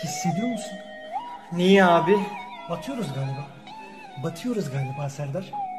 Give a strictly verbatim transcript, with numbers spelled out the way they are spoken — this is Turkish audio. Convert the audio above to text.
Hissediyor musun? Niye abi? Batıyoruz galiba. Batıyoruz galiba Serdar.